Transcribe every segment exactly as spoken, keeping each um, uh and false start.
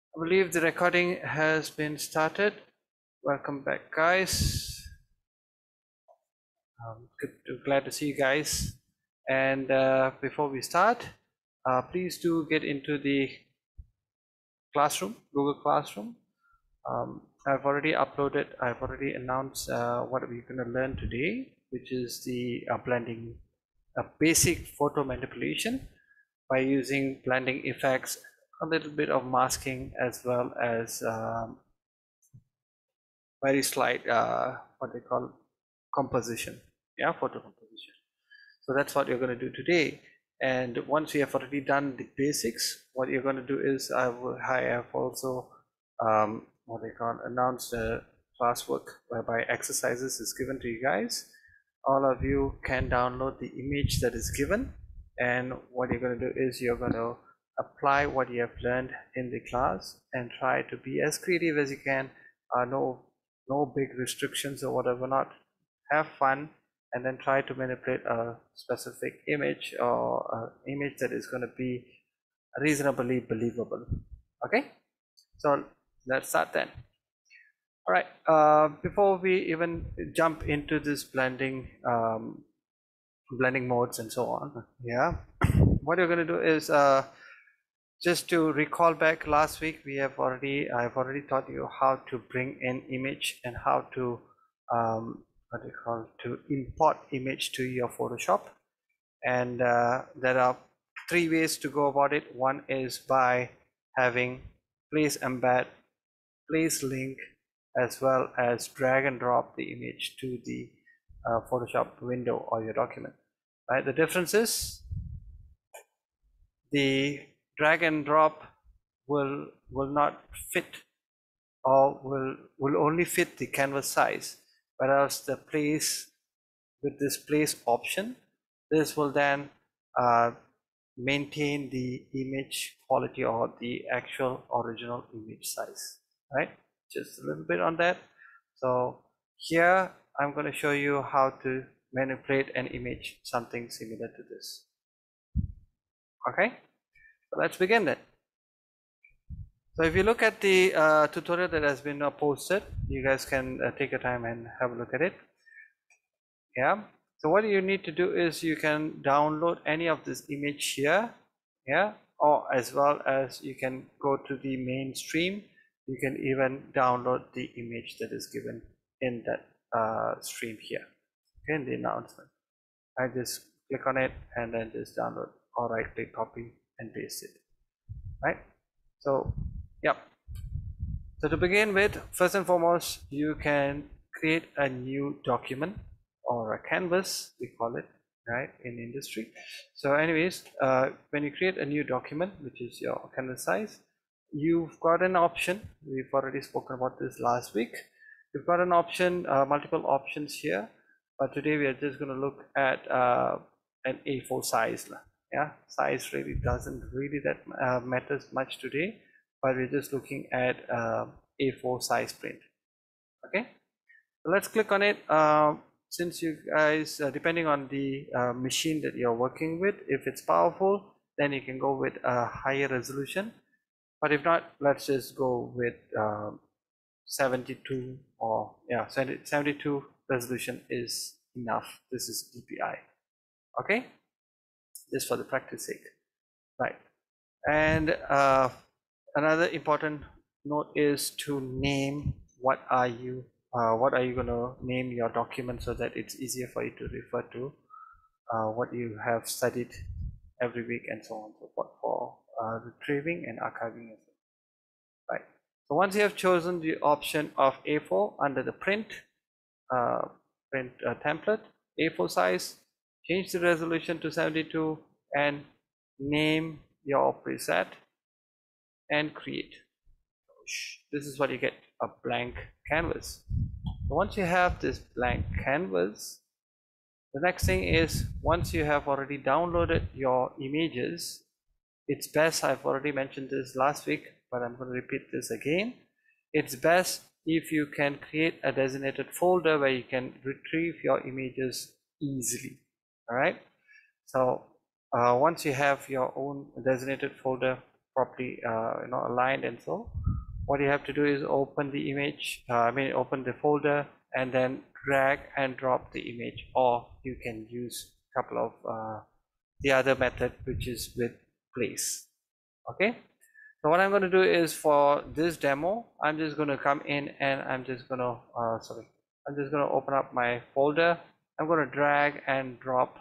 I believe the recording has been started. Welcome back, guys. Um, good to, glad to see you guys. And uh, before we start, uh, please do get into the classroom, Google Classroom. Um, I've already uploaded, I've already announced uh, what we're going to learn today, which is the uh, blending, a basic photo manipulation by using blending effects, a little bit of masking, as well as um, very slight uh, what they call composition, yeah, photo composition. So that's what you're going to do today. And once you have already done the basics, what you're going to do is I will I have also um, what they call announced a classwork whereby exercises is given to you guys. All of you can download the image that is given, and what you're going to do is you're going to apply what you have learned in the class and try to be as creative as you can. Uh, no no big restrictions or whatever, not have fun, and then try to manipulate a specific image or an image that is going to be reasonably believable. Okay, so let's start then. All right, uh, before we even jump into this blending um, blending modes and so on, yeah, what you're going to do is uh, just to recall back last week, we have already I've already taught you how to bring in image and how to um, what do you call to import image to your Photoshop. And uh, there are three ways to go about it. One is by having place embed, place link, as well as drag and drop the image to the uh, Photoshop window or your document. Right? The difference is the drag and drop will will not fit, or will will only fit the canvas size, whereas the place with this place option, this will then uh, maintain the image quality or the actual original image size, right? Just a little bit on that. So here I'm going to show you how to manipulate an image, something similar to this. Okay, so let's begin then. So if you look at the uh, tutorial that has been uh, posted, you guys can uh, take your time and have a look at it. Yeah, so what you need to do is you can download any of this image here, yeah, or as well as you can go to the mainstream. You can even download the image that is given in that uh, stream here, okay, in the announcement. I just click on it and then just download, or right click, copy and paste it, right? So yeah, so to begin with, first and foremost, you can create a new document or a canvas, we call it, right, in industry. So anyways, uh, when you create a new document, which is your canvas size, you've got an option. We've already spoken about this last week. You've got an option, uh, multiple options here, but today we are just going to look at uh, an A four size. Yeah, size really doesn't really that uh, matters much today, but we're just looking at uh, A four size print. Okay, so let's click on it. Uh, since you guys, uh, depending on the uh, machine that you're working with, if it's powerful, then you can go with a higher resolution. But if not, let's just go with uh, seventy-two, or yeah, seventy-two resolution is enough. This is D P I. Okay, just for the practice sake, right? And uh, another important note is to name what are you uh, what are you going to name your document, so that it's easier for you to refer to uh, what you have studied every week and so on and so forth for uh, retrieving and archiving as well. Right, so once you have chosen the option of A four under the print uh, print uh, template, A four size, change the resolution to seventy-two and name your preset and create. This is what you get, a blank canvas. So once you have this blank canvas, the next thing is, once you have already downloaded your images, it's best, I've already mentioned this last week, but I'm going to repeat this again. It's best if you can create a designated folder where you can retrieve your images easily. All right, so uh, once you have your own designated folder, properly uh, you know aligned, and so what you have to do is open the image, uh, I mean open the folder, and then drag and drop the image, or you can use a couple of uh, the other method, which is with place. Okay, so what I'm going to do is, for this demo, I'm just going to come in and I'm just going to uh, sorry I'm just going to open up my folder. I'm going to drag and drop,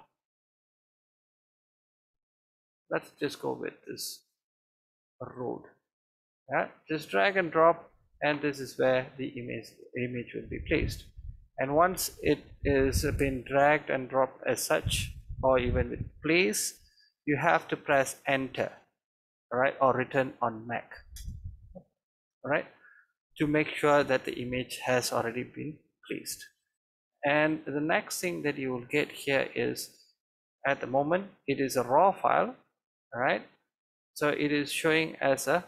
let's just go with this road. Yeah, just drag and drop, and this is where the image image will be placed. And once it is been dragged and dropped as such, or even with place, you have to press enter, all right, or return on Mac, all right, to make sure that the image has already been placed. And the next thing that you will get here is, at the moment it is a raw file, all right, so it is showing as a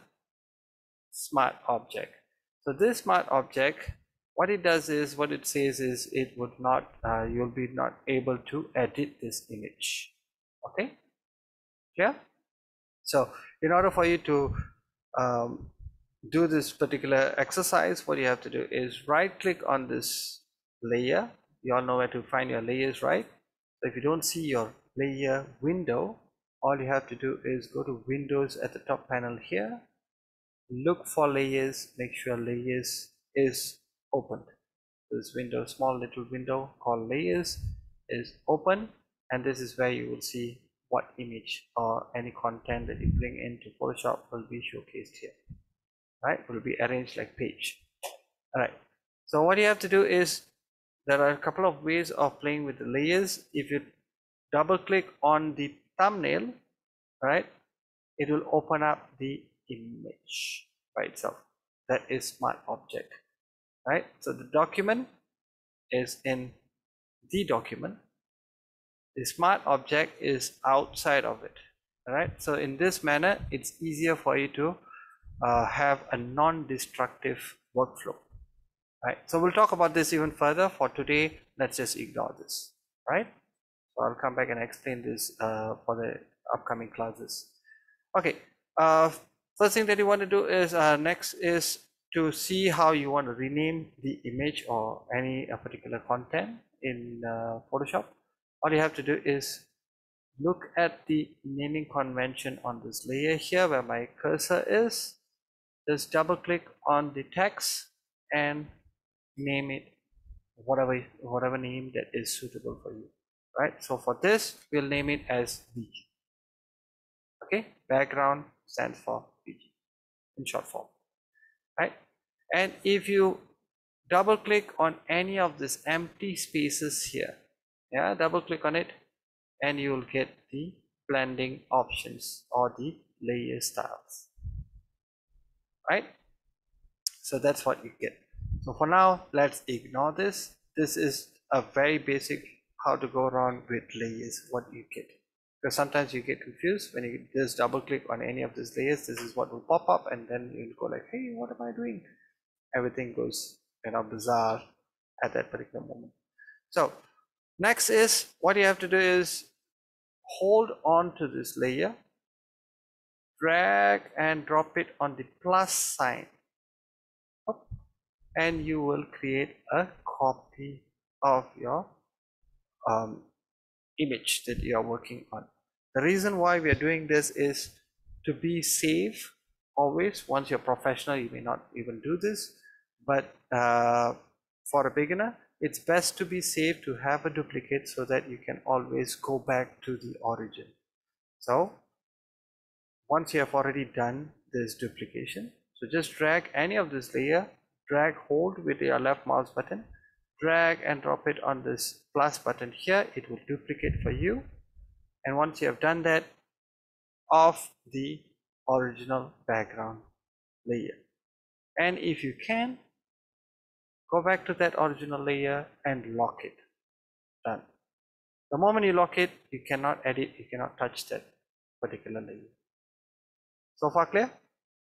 smart object. So this smart object, what it does is, what it says is, it would not uh, you'll be not able to edit this image. Okay, yeah. So in order for you to um, do this particular exercise, what you have to do is right click on this layer. You all know where to find your layers, right? So if you don't see your layer window, all you have to do is go to Windows at the top panel here, look for layers, make sure layers is opened. This window, small little window called layers, is open, and this is where you will see what image or any content that you bring into Photoshop will be showcased here, right? Will be arranged like page. All right, so what you have to do is, there are a couple of ways of playing with the layers. If you double click on the thumbnail, right, it will open up the image by itself. That is smart object, right? So the document is in the document, the smart object is outside of it. All right, so in this manner it's easier for you to uh, have a non-destructive workflow, right? So we'll talk about this even further. For today, let's just ignore this, right? So I'll come back and explain this uh, for the upcoming classes. Okay, uh, first thing that you want to do is, uh, next is to see how you want to rename the image or any uh, particular content in uh, Photoshop. All you have to do is look at the naming convention on this layer here where my cursor is. Just double click on the text and name it whatever whatever name that is suitable for you, right? So for this, we'll name it as B G. Okay, background stands for B G in short form, right? And if you double click on any of these empty spaces here, yeah, double click on it, and you will get the blending options or the layer styles, right? So that's what you get. So for now, let's ignore this. This is a very basic how to go around with layers, what you get. Because sometimes you get confused when you just double click on any of these layers. This is what will pop up, and then you'll go like, hey, what am I doing? Everything goes kind of bizarre at that particular moment. So next is, what you have to do is hold on to this layer, drag and drop it on the plus sign, and you will create a copy of your um, image that you are working on. The reason why we are doing this is to be safe always. Once you're professional, you may not even do this, but uh, for a beginner, it's best to be safe to have a duplicate so that you can always go back to the origin. So once you have already done this duplication, so just drag any of this layer, drag, hold with your left mouse button, drag and drop it on this plus button here. It will duplicate for you, and once you have done that, off the original background layer, and if you can, go back to that original layer and lock it. Done. The moment you lock it, you cannot edit, you cannot touch that particular layer. So far clear?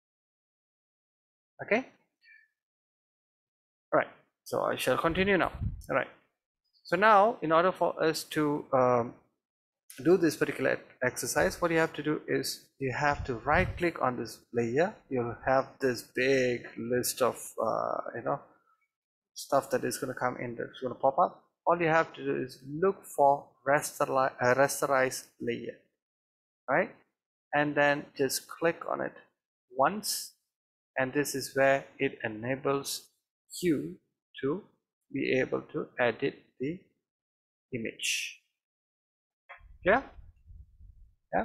Okay. All right, so I shall continue now. All right, so now in order for us to um, do this particular exercise, what you have to do is you have to right click on this layer. You'll have this big list of uh, you know stuff that is going to come in, that's going to pop up. All you have to do is look for rasterize, uh, rasterize layer, right? And then just click on it once, and this is where it enables you to be able to edit the image. Yeah, yeah.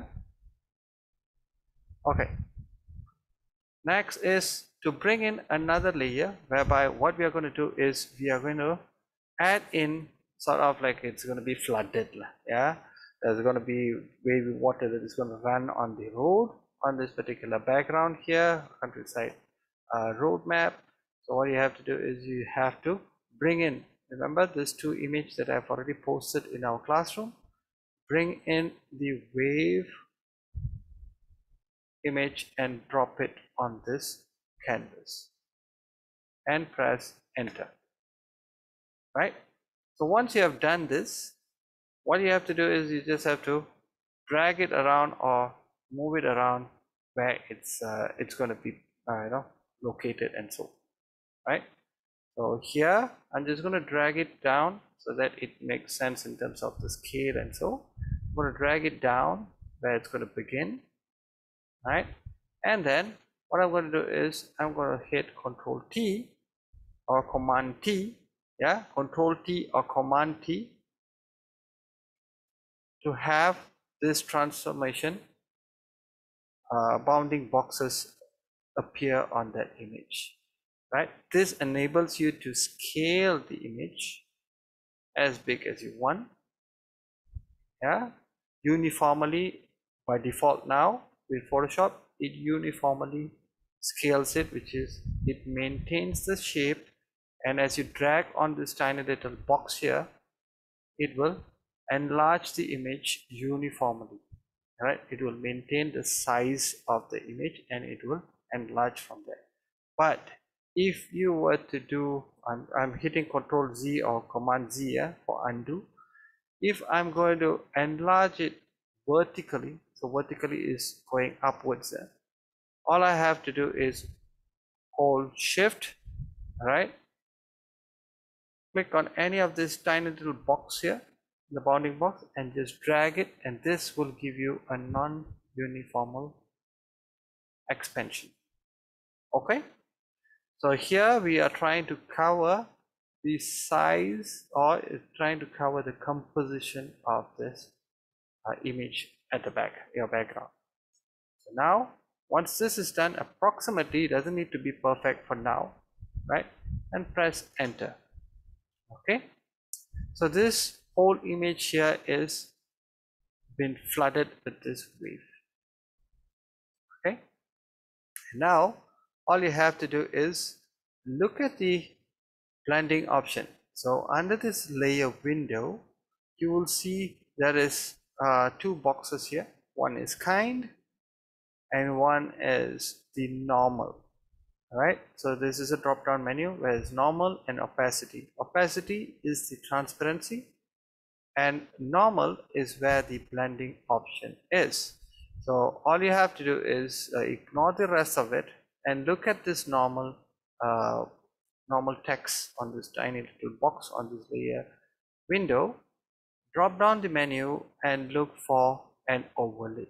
Okay, next is to bring in another layer, whereby what we are going to do is we are going to add in sort of like it's going to be flooded. Yeah, there's going to be wavy water that is going to run on the road on this particular background here, countryside uh, road map. So what you have to do is you have to bring in, remember this two image that I've already posted in our classroom, bring in the wave image and drop it on this canvas and press enter, right? So once you have done this, what you have to do is you just have to drag it around or move it around where it's uh, it's going to be uh, you know located, and so right. So here I'm just going to drag it down so that it makes sense in terms of the scale, and so I'm going to drag it down where it's going to begin, right? And then what I'm going to do is I'm going to hit Control T or Command T, yeah, Control T or Command T to have this transformation uh, bounding boxes appear on that image, right? This enables you to scale the image as big as you want, yeah, uniformly. By default now with Photoshop, it uniformly scales it, which is it maintains the shape, and as you drag on this tiny little box here, it will enlarge the image uniformly, right? It will maintain the size of the image and it will enlarge from there. But if you were to do, I'm, I'm hitting Control Z or Command Z, yeah, for undo. If I'm going to enlarge it vertically, so vertically is going upwards there, all I have to do is hold Shift, right? Click on any of this tiny little box here, the bounding box, and just drag it, and this will give you a non-uniform expansion. Okay, so here we are trying to cover the size, or trying to cover the composition of this uh, image at the back, your background. So now once this is done approximately, it doesn't need to be perfect for now, right? And press enter. Okay, so this whole image here is been flooded with this wave. Okay, now all you have to do is look at the blending option. So under this layer window, you will see there is uh, two boxes here. One is kind and one is the normal. All right, so this is a drop down menu where it's normal and opacity. Opacity is the transparency, and normal is where the blending option is. So all you have to do is uh, ignore the rest of it and look at this normal uh, normal text on this tiny little box on this layer window. Drop down the menu and look for an overlay.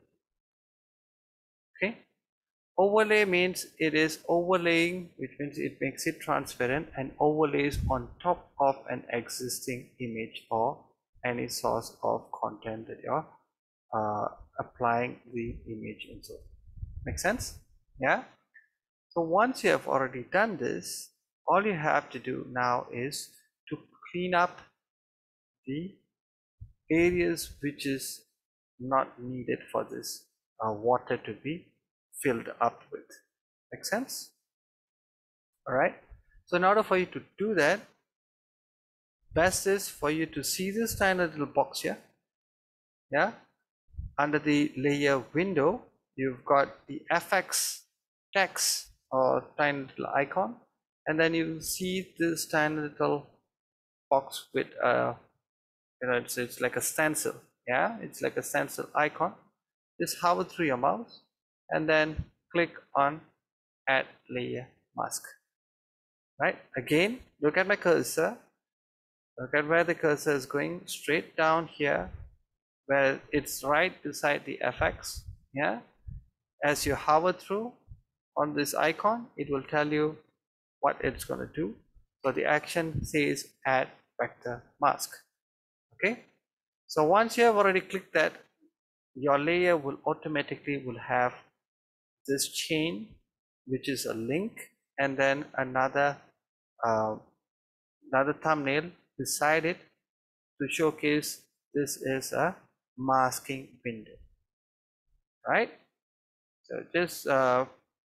Okay, overlay means it is overlaying, which means it makes it transparent and overlays on top of an existing image or any source of content that you're uh, applying the image into. Make sense? Yeah. So once you have already done this, all you have to do now is to clean up the areas which is not needed for this uh, water to be filled up with. Make sense? All right, so in order for you to do that, best is for you to see this tiny little box here. Yeah, under the layer window, you've got the F X text or tiny little icon, and then you see this tiny little box with uh you know it's, it's like a stencil, Yeah, it's like a stencil icon. Just hover through your mouse and then click on add layer mask. Right, again look at my cursor, look at where the cursor is going, straight down here where it's right beside the F X. Yeah, as you hover through on this icon, it will tell you what it's going to do. So the action says add vector mask. Okay, so once you have already clicked that, your layer will automatically will have this chain, which is a link, and then another uh, another thumbnail beside it to showcase this is a masking window. Right, so just uh,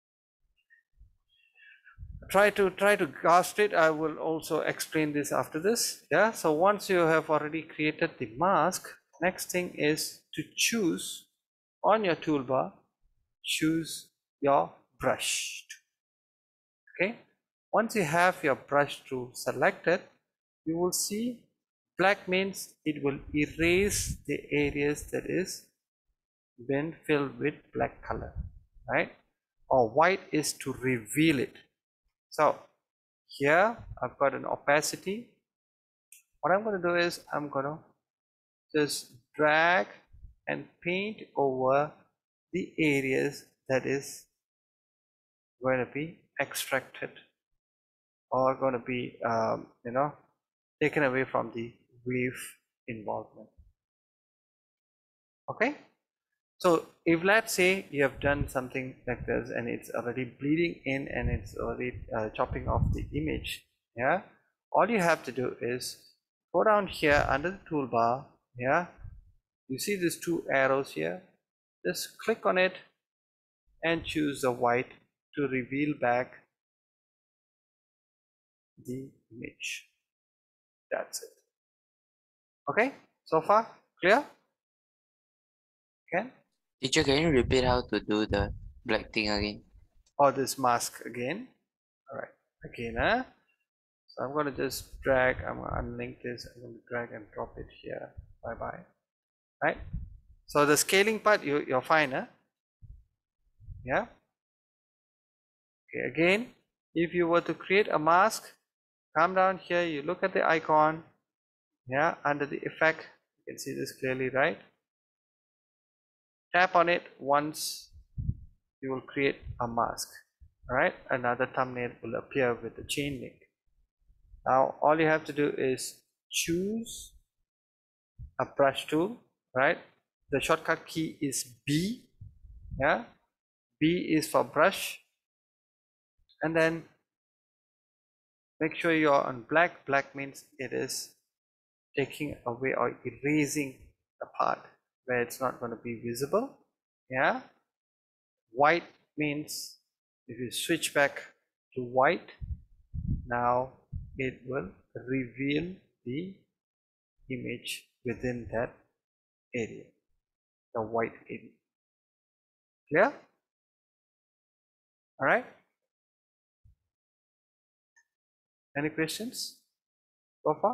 try to try to cast it. I will also explain this after this. Yeah, so once you have already created the mask, next thing is to choose on your toolbar, choose your brush. Okay, once you have your brush tool selected, you will see black means it will erase the areas that is been filled with black color, right? Or white is to reveal it. So here I've got an opacity. What I'm going to do is I'm going to just drag and paint over the areas that is going to be extracted or going to be um, you know taken away from the wave involvement. Okay, so if let's say you have done something like this and it's already bleeding in and it's already uh, chopping off the image, yeah, all you have to do is go down here under the toolbar. Yeah, you see these two arrows here, just click on it and choose the white to reveal back the image. That's it. Okay, so far clear? Okay, Teacher, can you repeat how to do the black thing again? or this mask again. All right, again, huh? So I'm going to just drag, I'm going to unlink this, I'm going to drag and drop it here. Bye bye. Right, so the scaling part you, you're fine, huh? Yeah. Okay, again, if you were to create a mask, come down here, you look at the icon. Yeah, under the effect, you can see this clearly, right? Tap on it once, you will create a mask. All right, another thumbnail will appear with the chain link. Now all you have to do is choose a brush tool, right? The shortcut key is B. Yeah, B is for brush, and then make sure you're on black. Black means it is taking away or erasing the part where it's not going to be visible. Yeah, white means if you switch back to white, now it will reveal the image within that area, the white area. Clear? All right, any questions so far?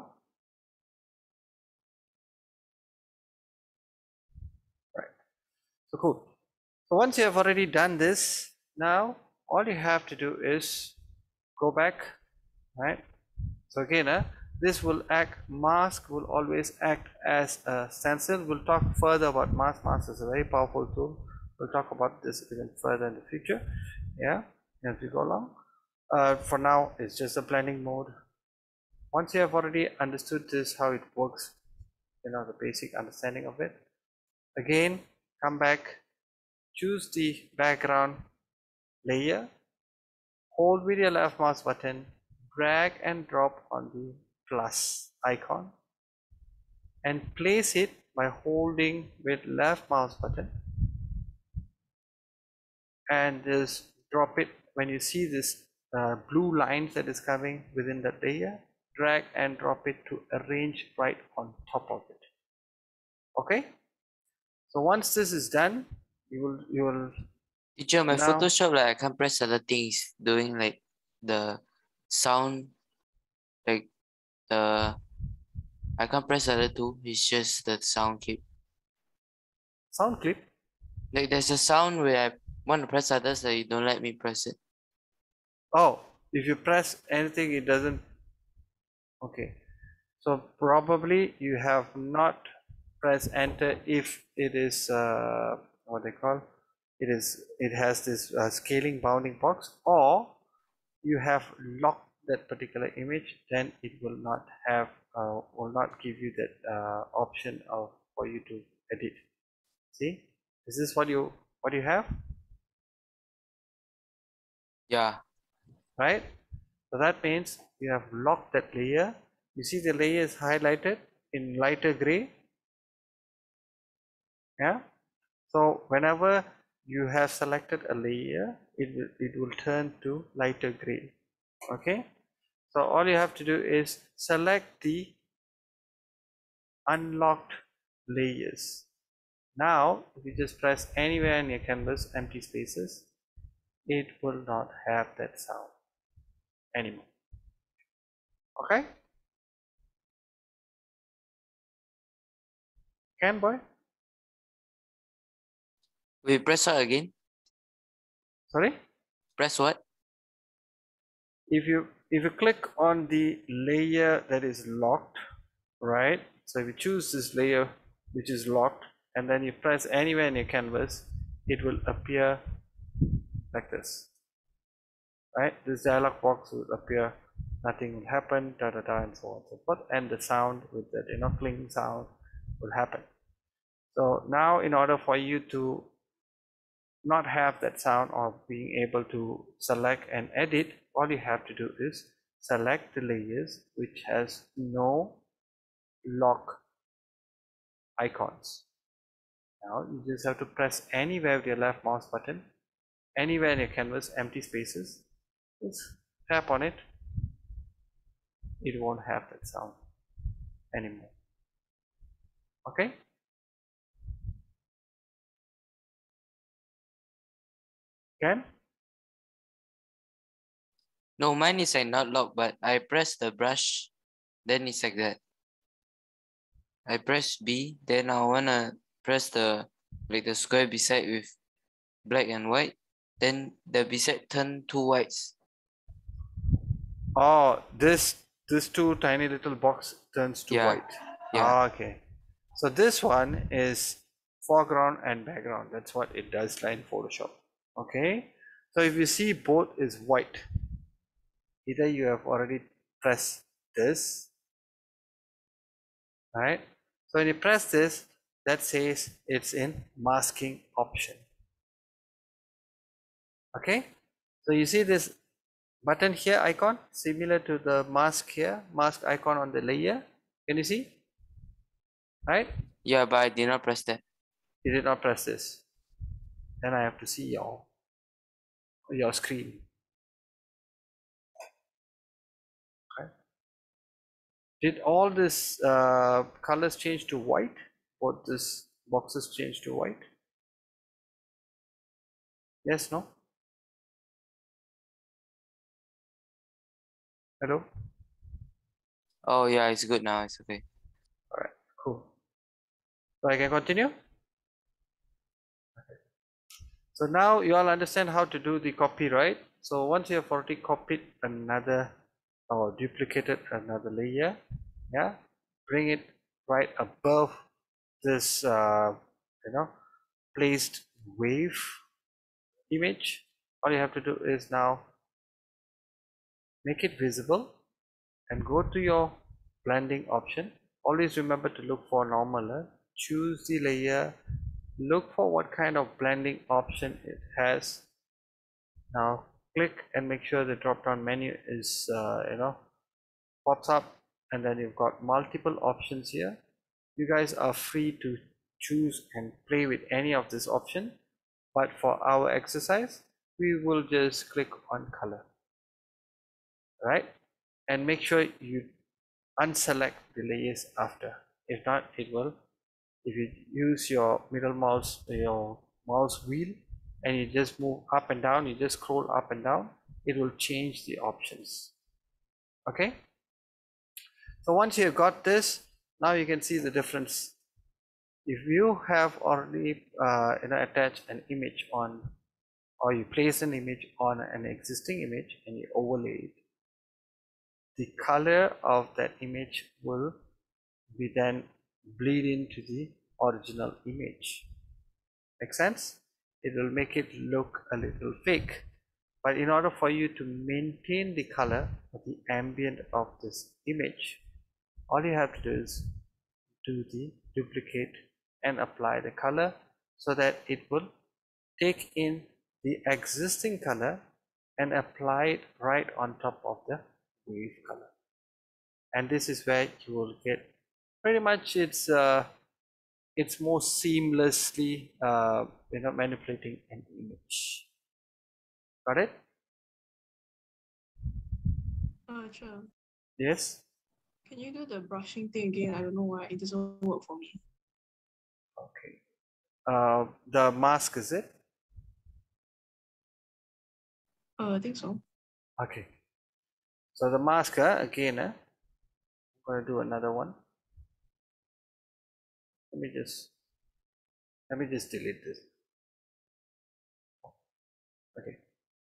Right, so cool. So once you have already done this, now all you have to do is go back, right? So again, uh, this will act, mask will always act as a stencil. We'll talk further about mask. Mask is a very powerful tool. We'll talk about this even further in the future. Yeah, as we go along. Uh, for now, it's just a blending mode. Once you have already understood this, how it works, you know, the basic understanding of it. Again, come back, choose the background layer, hold with your left mouse button, drag and drop on the plus icon, and place it by holding with left mouse button, and just drop it. When you see this uh, blue lines that is coming within that layer, drag and drop it to arrange right on top of it. Okay, so once this is done, you will you will Teacher, my now Photoshop, like I can't press other things, doing like the sound, like the, I can't press other two, it's just the sound keep sound clip. Like there's a sound where I want to press others that you don't let me press it. Oh, if you press anything, it doesn't. Okay, so probably you have not pressed enter if it is uh, what they call it is it has this uh, scaling bounding box, or you have locked that particular image, then it will not have uh, will not give you that uh, option of for you to edit. See, is this what you what you have? Yeah. Right, so that means you have locked that layer. You see the layer is highlighted in lighter gray. Yeah, so whenever you have selected a layer, it will it will turn to lighter gray. Okay, so all you have to do is select the unlocked layers. Now if you just press anywhere in your canvas empty spaces, it will not have that sound anymore. Okay, can boy? We press what again? Sorry, Press what? if you if you click on the layer that is locked, right, so if you choose this layer which is locked and then you press anywhere in your canvas, it will appear like this, right? This dialog box will appear, nothing will happen, da da da, and so on and so forth, and the sound with that, you know, clicking sound will happen. So now in order for you to not have that sound or being able to select and edit, all you have to do is select the layers which has no lock icons. Now you just have to press anywhere with your left mouse button, anywhere in your canvas, empty spaces, just tap on it. It won't have that sound anymore. Okay, can No, mine is like not locked, but I press the brush, then it's like that. I press B, then I wanna press the like the square beside with black and white, then the beside turn two whites. oh this this two tiny little box turns to Yeah, white. yeah. Ah, okay, so this one is foreground and background. That's what it does in Photoshop. Okay, so if you see both is white, either you have already pressed this, right? So when you press this, that says it's in masking option. Okay, so you see this button here icon similar to the mask here, mask icon on the layer. Can you see? Right? Yeah, but I did not press that. You did not press this. Then I have to see your your screen. Okay. Did all this uh, colors change to white? Both these boxes change to white? Yes, no? Hello? Oh yeah, it's good now, it's okay. All right, cool. So I can continue? So now you all understand how to do the copy, right? So once you have already copied another or duplicated another layer, yeah, bring it right above this, uh, you know, placed wave image. All you have to do is now make it visible and go to your blending option. Always remember to look for normal. Choose the layer, look for what kind of blending option it has. Now click and make sure the drop down menu is uh, you know pops up, and then you've got multiple options here. You guys are free to choose and play with any of this option, but for our exercise we will just click on color, right? And make sure you unselect the layers after. If not, it will, if you use your middle mouse, your mouse wheel, and you just move up and down, you just scroll up and down, it will change the options. Okay, so once you've got this, now you can see the difference. if you have already uh, you know, attached an image on, or you place an image on an existing image and you overlay it, the color of that image will be then bleed into the original image. Make sense? It will make it look a little fake. But in order for you to maintain the color of the ambient of this image, all you have to do is do the duplicate and apply the color so that it will take in the existing color and apply it right on top of the wave color. And this is where you will get pretty much it's uh, it's more seamlessly uh, you know, manipulating an image. Got it? Uh, sure. Yes. Can you do the brushing thing again? I don't know why it doesn't work for me. Okay. Uh, the mask, is it? Uh, I think so. Okay. So the mask uh, again. Uh, I'm going to do another one. Let me just let me just delete this. Okay.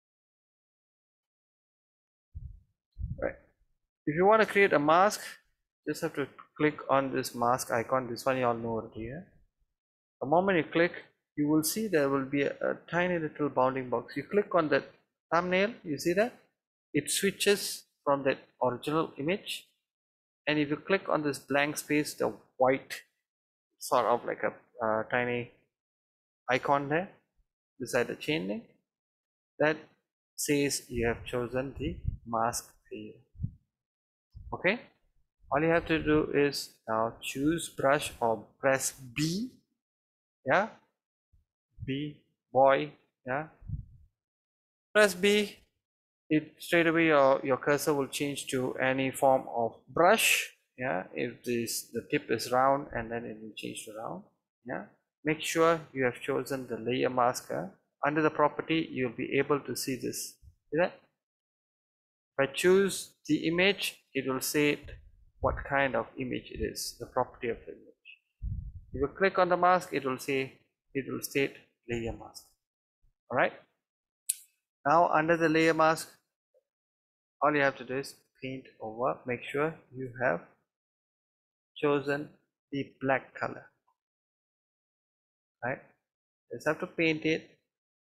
Right. If you want to create a mask, just have to click on this mask icon. This one you all know already. Yeah? The moment you click, you will see there will be a, a tiny little bounding box. You click on that thumbnail, you see that? It switches from that original image. And if you click on this blank space, the white sort of like a uh, tiny icon there beside the chain link, that says you have chosen the mask layer. Okay, all you have to do is now choose brush or press B. Yeah, B, boy. Yeah, press B. It straight away your, your cursor will change to any form of brush. Yeah, if this the tip is round, and then it will change to round. Yeah, make sure you have chosen the layer masker. Under the property, you'll be able to see this. See that? If I choose the image, it will say what kind of image it is, the property of the image. If you click on the mask, it will say, it will state layer mask. All right. Now under the layer mask, all you have to do is paint over. Make sure you have chosen the black color. Right. Just have to paint it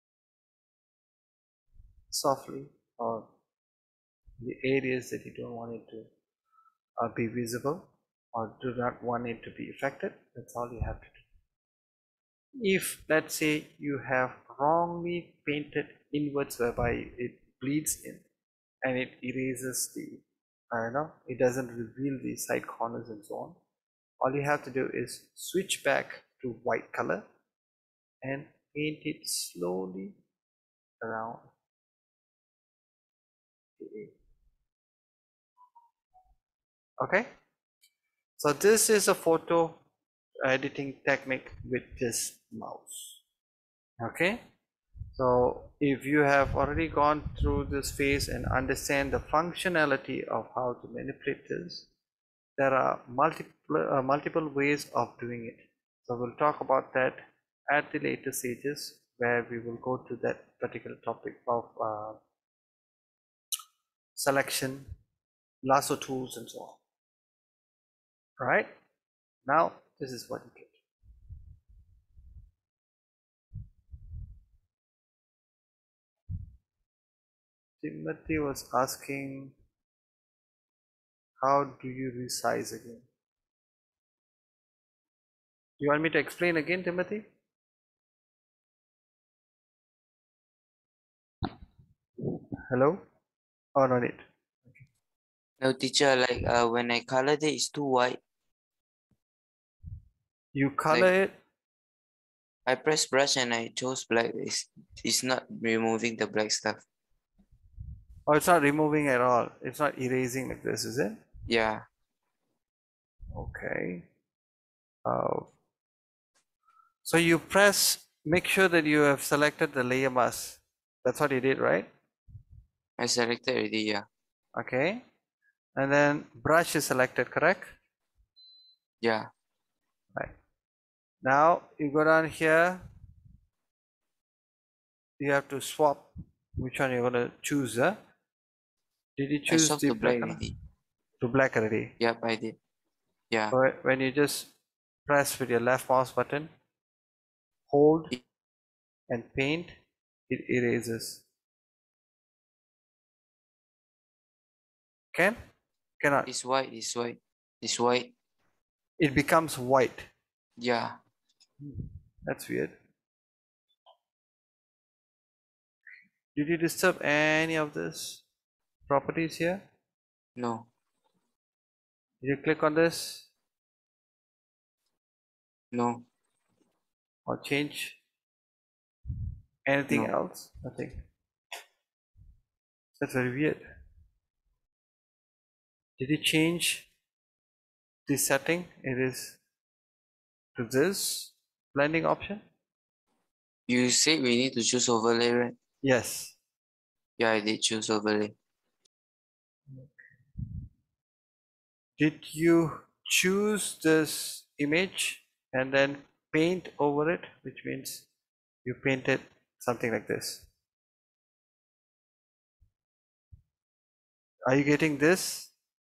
softly, or the areas that you don't want it to uh, be visible, or do not want it to be affected. That's all you have to do. If let's say you have wrongly painted inwards, whereby it bleeds in and it erases the I know it doesn't reveal the side corners and so on, all you have to do is switch back to white color and paint it slowly around the area. Okay, so this is a photo editing technique with this mouse. Okay, so if you have already gone through this phase and understand the functionality of how to manipulate this, there are multiple uh, multiple ways of doing it. So we'll talk about that at the later stages, where we will go to that particular topic of uh, selection, lasso tools, and so on. Right now, this is what you get. Timothy was asking, how do you resize again? Do you want me to explain again, Timothy? Hello? Or not it? Okay. No, teacher, like uh, when I colored it, it's too white. You color Like, it. I pressed brush and I chose black. It's, it's not removing the black stuff. Oh, it's not removing at all. It's not erasing like this, is it? Yeah. Okay. Uh, so you press, make sure that you have selected the layer mask. That's what you did, right? I selected already, yeah. Okay. And then brush is selected, correct? Yeah. Right. Now you go down here, you have to swap which one you're going to choose. Huh? Did you I choose swapped the to black black already. to black already? Yep, I did. Yeah. So when you just press with your left mouse button, hold and paint, it erases. Can? Cannot. It's white, it's white. It's white. It becomes white. Yeah. That's weird. Did you disturb any of this properties here? No. Did you click on this No. or change anything No. else? Nothing. That's very weird. Did you change the setting? It is to this blending option? You said we need to choose overlay, right? Yes. Yeah, I did choose overlay. Did you choose this image and then paint over it, which means you painted something like this? Are you getting this?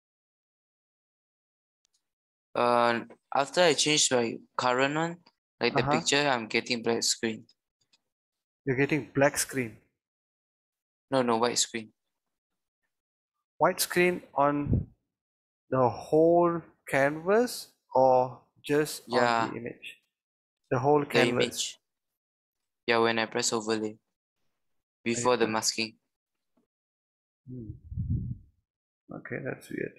Uh, after I changed my current one, like the Uh-huh. picture, I'm getting black screen. You're getting black screen. No, no, white screen. White screen on the whole canvas or just Yeah, on the image? The whole the canvas. image. Yeah, when I press overlay. Before the Okay. masking. Hmm. Okay, that's weird.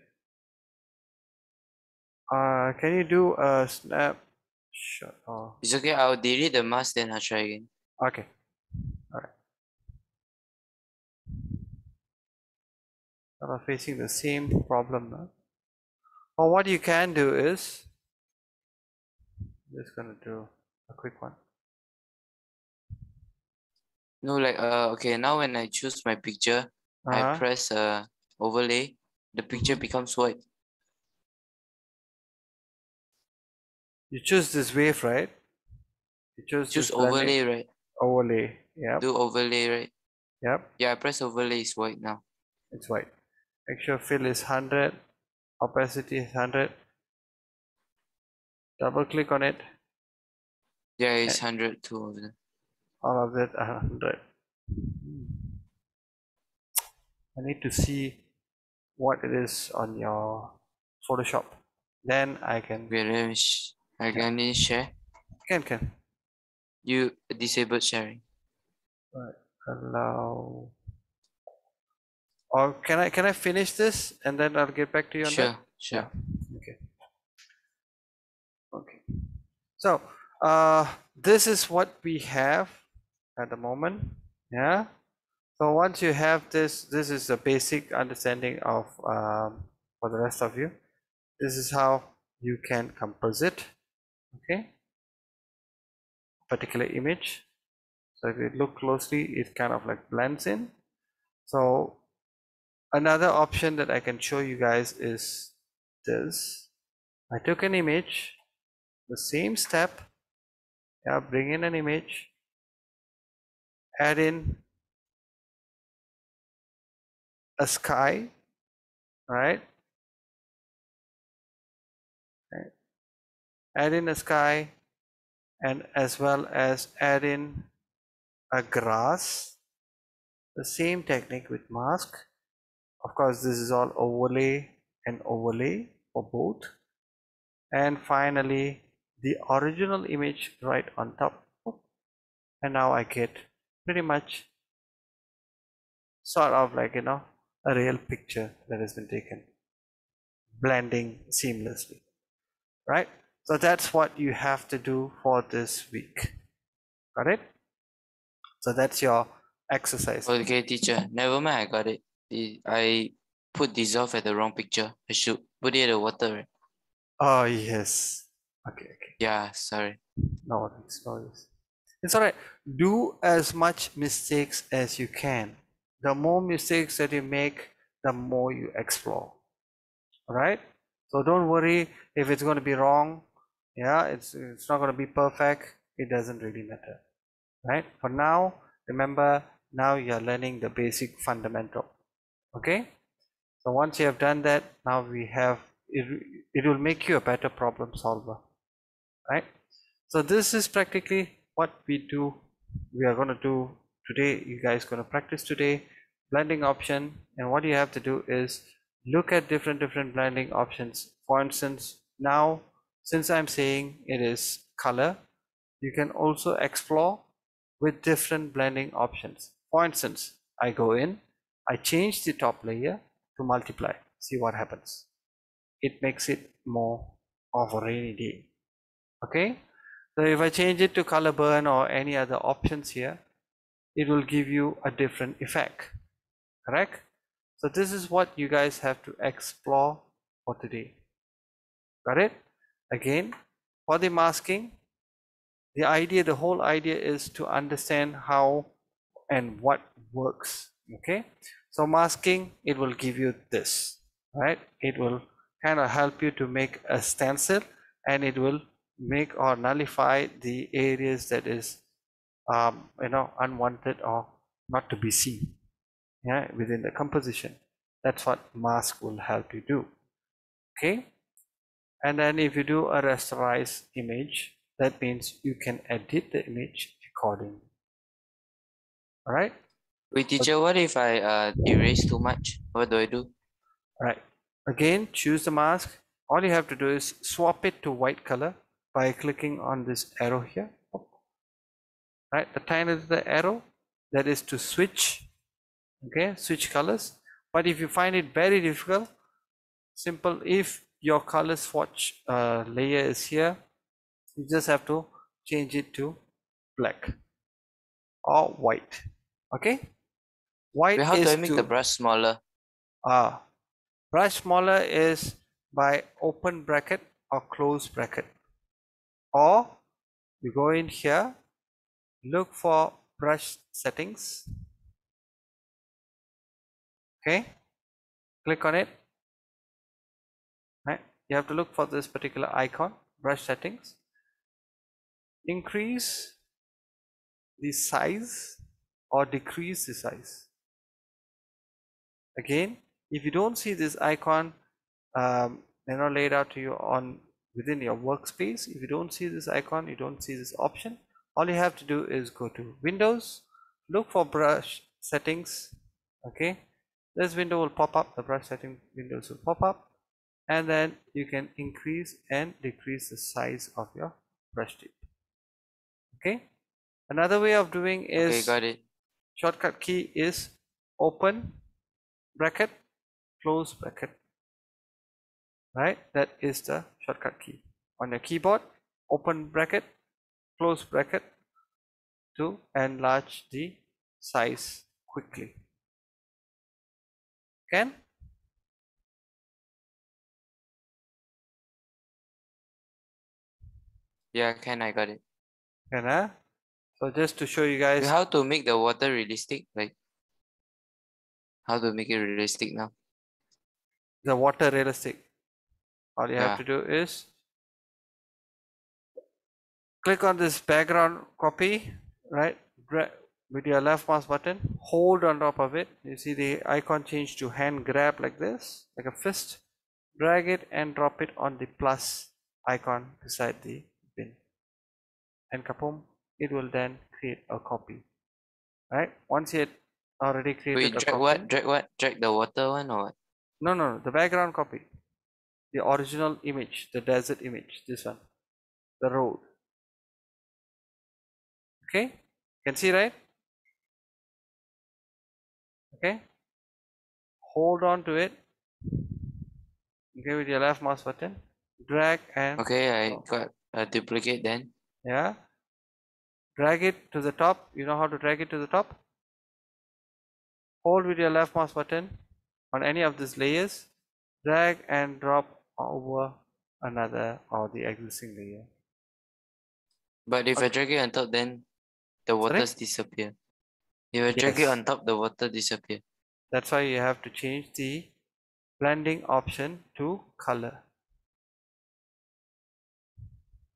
Uh, can you do a snapshot? Oh, It's okay, I'll delete the mask, then I'll try again. okay. All right. I'm facing the same problem now. Or what you can do is, just gonna do a quick one. No, like, uh, okay, now when I choose my picture, I Uh-huh. press uh, overlay, the picture Mhm. becomes white. You choose this wave, right? You choose Choose this blending overlay, right? overlay. Yep. Do overlay, right? Yep. Yeah, I press overlay, is white now. It's white. Make sure fill is one hundred, opacity is one hundred. Double click on it. Yeah, it's one hundred two of them. All of that one hundred. I need to see what it is on your Photoshop. Then I can Wait, let me sh I can yeah. share. can can You disabled sharing. right. Allow. Or can I can I finish this and then I'll get back to you on Sure, that? sure. Yeah. Okay. Okay. So uh, this is what we have at the moment. Yeah. So once you have this, this is a basic understanding of um, for the rest of you. This is how you can composite. Okay. Particular image. So if you look closely, it kind of like blends in. So another option that I can show you guys is this. I took an image, the same step. Yeah, bring in an image, add in a sky, right? right? Add in a sky, and as well as add in a grass. The same technique with mask. Of course, this is all overlay and overlay for both. And finally, the original image right on top. And now I get pretty much sort of like, you know, a real picture that has been taken, blending seamlessly, right? So that's what you have to do for this week. Got it? So that's your exercise. Okay, teacher. Never mind, I got it. The- I put dissolve at the wrong picture. I should put it in the water, right? Oh, yes. Okay, okay. Yeah, sorry. No worries, no worries. It's all right. Do as much mistakes as you can. The more mistakes that you make, the more you explore. All right? So don't worry if it's going to be wrong. Yeah, it's it's not going to be perfect. It doesn't really matter, right? For now, remember, now you're learning the basic fundamental. Okay, so once you have done that, now we have it, it will make you a better problem solver, right? So this is practically what we do we are going to do today. You guys going to practice today blending option, and what you have to do is look at different different blending options. For instance, now since I'm saying it is color, you can also explore with different blending options. For instance, I go in, I change the top layer to multiply, see what happens. It makes it more of a rainy day. Okay, so if I change it to color burn or any other options here, it will give you a different effect, correct? So this is what you guys have to explore for today. Got it? Again, for the masking, the idea, the whole idea is to understand how and what works. Okay, so masking, it will give you this, right? It will kind of help you to make a stencil, and it will make or nullify the areas that is um, you know unwanted or not to be seen, yeah, within the composition. That's what mask will help you do. Okay, and then if you do a rasterized image, that means you can edit the image accordingly. All right. Wait, teacher, what if I uh erase too much? What do I do? Right. Again, choose the mask. All you have to do is swap it to white color by clicking on this arrow here. Right, the tiny little arrow, that is to switch. Okay, switch colors. But if you find it very difficult, simple, if your color swatch uh, layer is here, you just have to change it to black or white. Okay, white Wait, how is do I make to the brush smaller? uh, brush smaller is by open bracket or close bracket, or you go in here, look for brush settings. Okay, click on it. Right, you have to look for this particular icon, brush settings. Increase the size or decrease the size. Again, if you don't see this icon um, you know laid out to you on within your workspace, if you don't see this icon, you don't see this option, all you have to do is go to Windows, look for brush settings. Okay, this window will pop up, the brush setting windows will pop up, and then you can increase and decrease the size of your brush tip. Okay, another way of doing is, Okay, got it. shortcut key is open bracket, close bracket. Right, that is the shortcut key on your keyboard. Open bracket, close bracket to enlarge the size quickly. Can? Yeah, can I got it. Can, huh? So just to show you Wait, guys how to make the water realistic? Like, how to make it realistic now? the water realistic, all you have Yeah. to do is click on this background copy, right? With your left mouse button, hold on top of it. You see the icon change to hand grab like this, like a fist. Drag it and drop it on the plus icon beside the bin, and kapoom, it will then create a copy. Right, once you had already created Wait, a drag copy, what? Drag what? Drag the water one or what? no no no the background copy, the original image, the desert image, this one, the road. Okay, can see, right? Okay, hold on to it, okay, with your left mouse button, drag and Okay, I got a duplicate then. yeah, drag it to the top. You know how to drag it to the top? Hold with your left mouse button on any of these layers, drag and drop over another or the existing layer. But if I Okay. drag it on top, then the Sorry? waters disappear. If I drag it Yes, on top, the water disappear. that's why you have to change the blending option to color.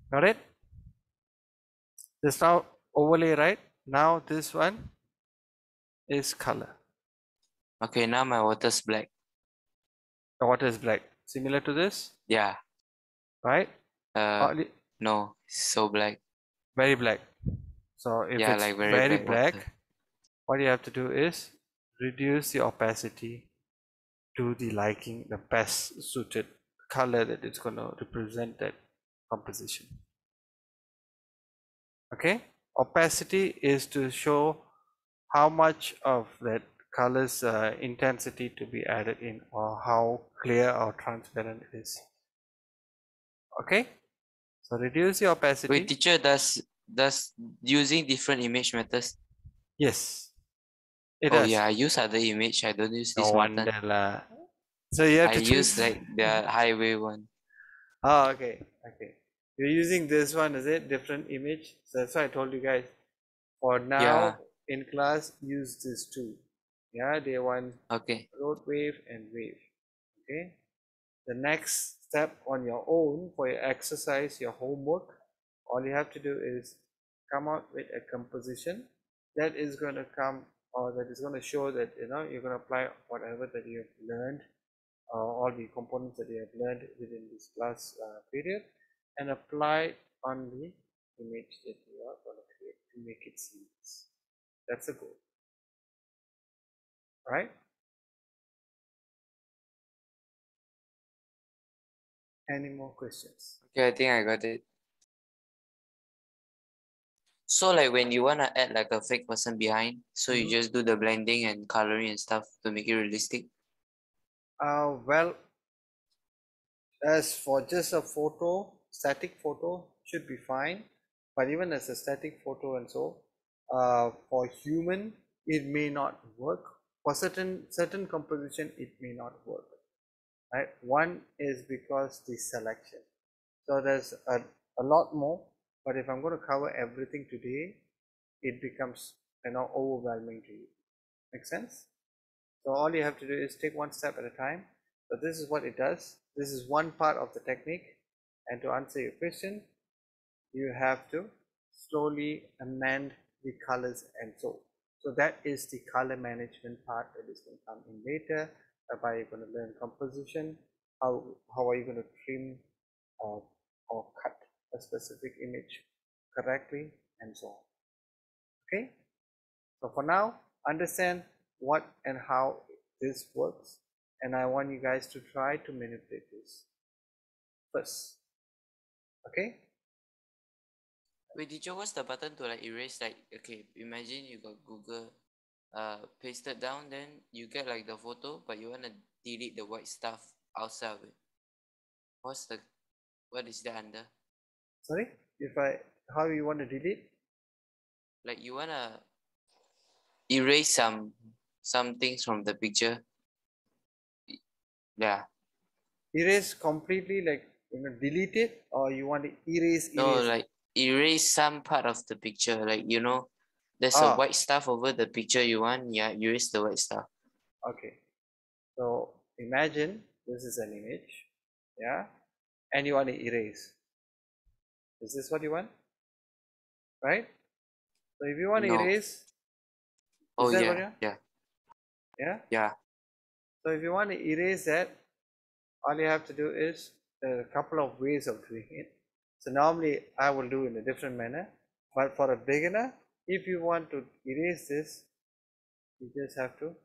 Got it? This now overlay, right? Now this one is color. Okay, now my water's black. The water is black. Similar to this, Yeah. right? Uh, Only- no, it's so black. Very black. So if Yeah, it's like very very black black, water. what you have to do is reduce the opacity to the liking, the best suited color that it's going to represent that composition. Okay, opacity is to show how much of that color's uh, intensity to be added in, or how clear or transparent it is. Okay, so reduce the opacity. Wait, teacher, does does using different image matters? Yes, it Oh does. yeah, I use other image. I don't use this No button. wonder lah. So you have I to use choose. like the highway one. Oh, okay, okay. You're using this one, is it? Different image. So that's why I told you guys. For now, Yeah. in class, use this two. Yeah, they want Okay. road wave and wave. Okay. The next step on your own for your exercise, your homework, all you have to do is come out with a composition that is going to come, or that is going to show that you know you're going to apply whatever that you have learned, uh, all the components that you have learned within this class uh, period, and apply on the image that you are going to create to make it seamless. That's the goal. Right? Any more questions? Okay, I think I got it. So like when you wanna add like a fake person behind, so you Mhm. just do the blending and coloring and stuff to make it realistic. Uh, well, as for just a photo, static photo should be fine. But even as a static photo and so, uh, for human, it may not work. For certain certain composition, it may not work. Right? One is because the selection. So there's a, a lot more, but if I'm going to cover everything today, it becomes you know overwhelming to you. Make sense? So all you have to do is take one step at a time. So this is what it does. This is one part of the technique. And to answer your question, you have to slowly amend the colors and so. So that is the color management part that is going to come in later. Whereby you're going to learn composition. How how are you going to trim uh, or cut a specific image correctly and so on. Okay. So for now, understand what and how this works, and I want you guys to try to manipulate this first. Okay? Wait, teacher, what's the button to like erase? Like, okay, imagine you got Google uh pasted down, then you get like the photo, but you wanna delete the white stuff outside of it. What's the what is that under? Sorry, if I how you want to delete? Like you wanna erase some some things from the picture. Yeah. Erase completely, like you know, delete it, or you want to erase, No, erase? like erase some part of the picture. Like you know, there's a Ah, white stuff over the picture you want. Yeah, erase the white stuff. okay. So imagine this is an image, yeah, and you want to erase. Is this what you want? Right? So if you want to No. erase, Oh is that what yeah, you want? yeah, Yeah? yeah. So if you want to erase that, all you have to do is there are a couple of ways of doing it. So normally I will do in a different manner, but for a beginner, if you want to erase this, you just have to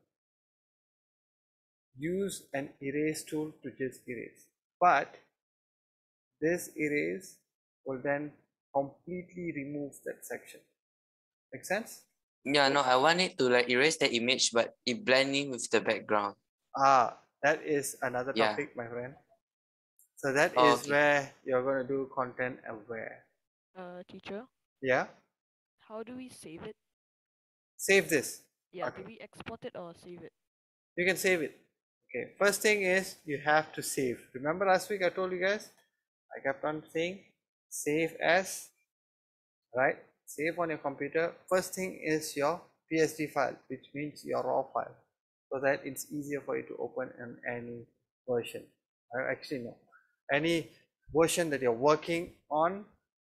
use an erase tool to just erase. But this erase will then completely remove that section. Make sense? Yeah, no, I want it to like erase the image, but it blending with the background. Ah, that is another Yeah. topic, my friend. So that Oh, is okay. where you're going to do content aware. Uh, teacher, Yeah? how do we save it? Save this. Yeah, Okay. do we export it or save it? You can save it. Okay, first thing is you have to save. Remember last week I told you guys, I kept on saying save as, right? Save on your computer. First thing is your P S D file, which means your raw file, so that it's easier for you to open in any version. Uh, Actually, no, any version that you're working on,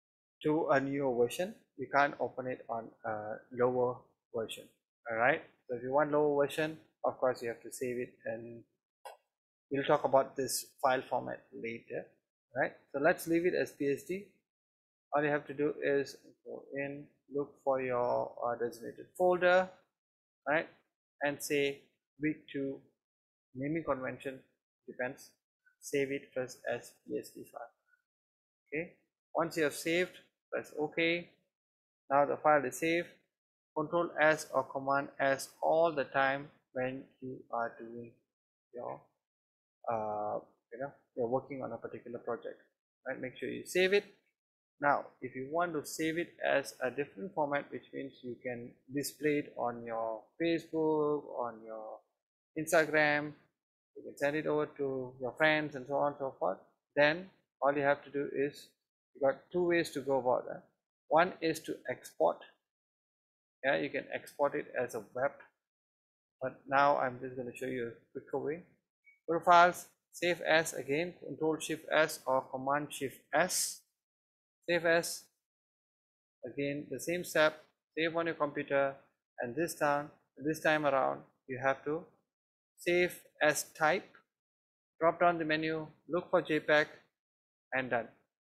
to a newer version. You can't open it on a lower version. All right. So if you want lower version, of course you have to save it, and we'll talk about this file format later. Right. So let's leave it as P S D. All you have to do is go in, look for your uh, designated folder, right, and say week two naming convention, depends, save it first as P S D file. Okay, once you have saved, press OK. Now the file is saved. Control S or Command S all the time when you are doing your uh, you know you're working on a particular project, right? Make sure you save it. Now if you want to save it as a different format, which means you can display it on your Facebook, on your Instagram, you can send it over to your friends and so on and so forth, then all you have to do is, you got two ways to go about that. One is to export. Yeah, you can export it as a web, but now I'm just going to show you a quicker way. Go to files, save as, again Control Shift S or Command Shift S, save as, again the same step, save on your computer, and this time this time around you have to save as type, drop down the menu, look for JPEG, and done.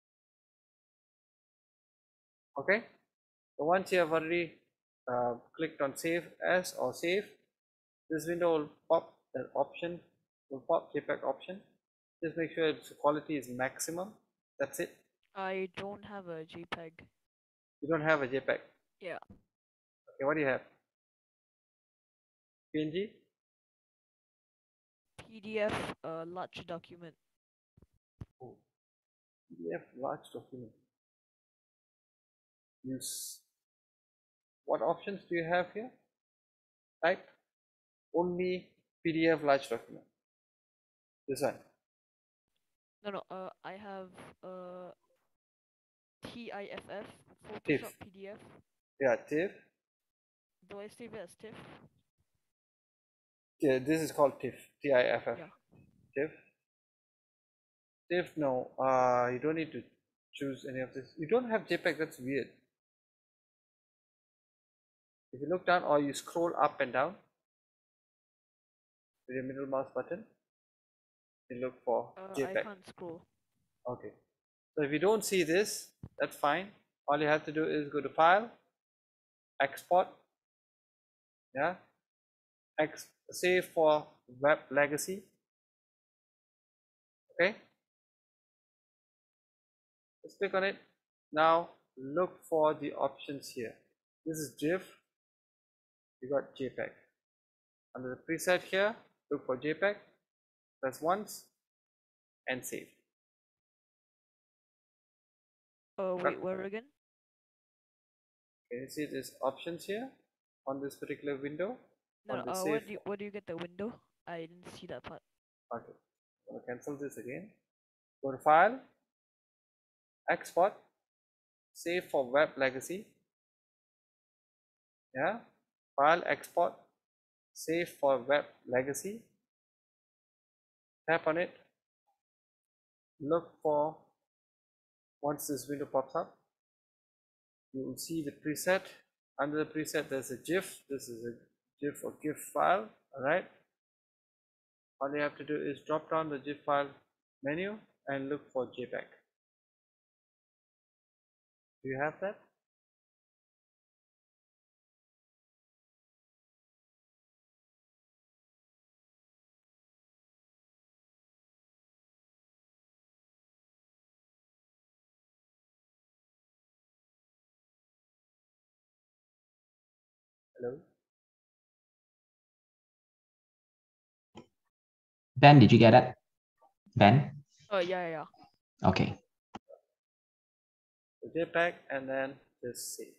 Okay, so once you have already uh, clicked on save as or save, this window will pop, the option will pop, JPEG option. Just make sure its quality is maximum. That's it. I don't have a JPEG. You don't have a JPEG. Yeah. Okay, what do you have? P N G? P D F, uh, large document. Oh, P D F large document. Use. What options do you have here? Type only P D F large document. This one. No, no. Uh, I have uh TIFF, Photoshop TIFF. P D F. Yeah, TIFF. Do I save it as TIFF? Yeah, this is called TIFF. T I F F. Yeah. TIFF. TIFF. No. Uh, you don't need to choose any of this. You don't have JPEG. That's weird. If you look down or you scroll up and down with your middle mouse button, you look for Uh, JPEG. I can't scroll. Okay. So if you don't see this, that's fine. All you have to do is go to File, Export. Yeah. Ex save for Web Legacy. Okay. Just click on it. Now look for the options here. This is GIF. You got JPEG. Under the preset here, look for JPEG. Press once and save. Oh, wait, where again? Can you see these options here on this particular window? No, on no the uh, save. where do you, where do you get the window? I didn't see that part. Okay. I'm gonna cancel this again. Go to File, Export, Save for Web Legacy. Yeah. File, Export, Save for Web Legacy. Tap on it. Look for, once this window pops up, you will see the preset. Under the preset there's a GIF. This is a GIF or GIF file. Alright. All you have to do is drop down the GIF file menu and look for JPEG. Do you have that? Hello? Ben, did you get it? Ben? Oh, yeah, yeah. Okay. The JPEG and then just save.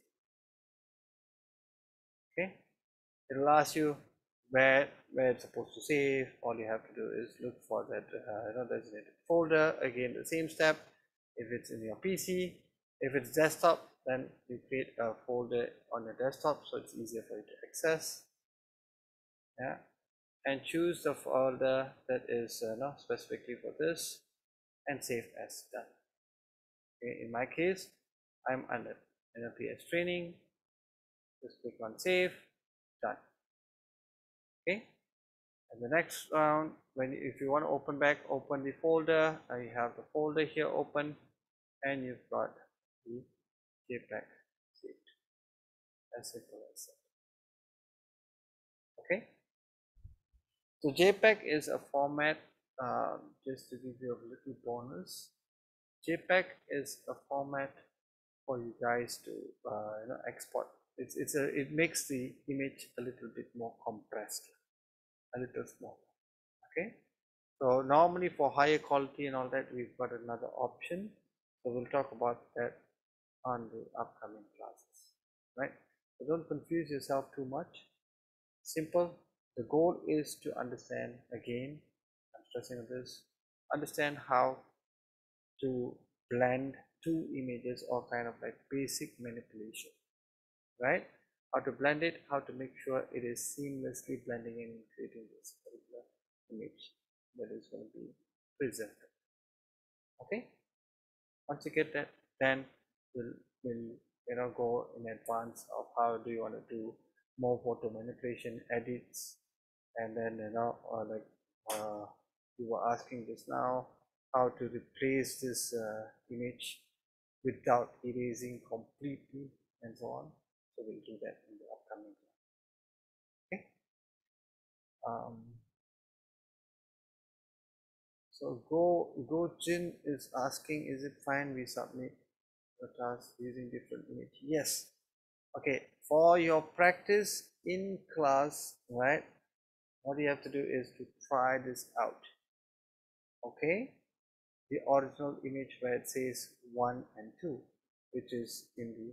Okay. It'll ask you where where it's supposed to save. All you have to do is look for that uh, you know, designated folder. Again, the same step. If it's in your P C, if it's desktop, then you create a folder on your desktop so it's easier for you to access. Yeah, and choose the folder that is uh, not specifically for this and save as done. Okay, in my case, I'm under N L P S training. Just click on save, done. Okay, and the next round, when if you want to open back, open the folder. Now you have the folder here open, and you've got the JPEG saved. As simple as that. Okay, so JPEG is a format. Um, just to give you a little bonus, JPEG is a format for you guys to uh, you know export. It's it's a it makes the image a little bit more compressed, a little smaller. Okay, so normally for higher quality and all that, we've got another option. So we'll talk about that on the upcoming classes, right? So don't confuse yourself too much. Simple. The goal is to understand, again, I'm stressing on this, understand how to blend two images, or kind of like basic manipulation, right? How to blend it, how to make sure it is seamlessly blending in, creating this particular image that is going to be presented. Okay, once you get that, then we'll, we'll you know go in advance of how do you want to do more photo manipulation, edits, and then you know or like uh, you were asking just now, how to replace this uh, image without erasing completely, and so on. So we'll do that in the upcoming class. Okay. Um, so Go Go Jin is asking, is it fine we submit the task using different image? Yes. Okay. For your practice in class, right? What you have to do is to try this out. Okay. The original image where it says one and two, which is in the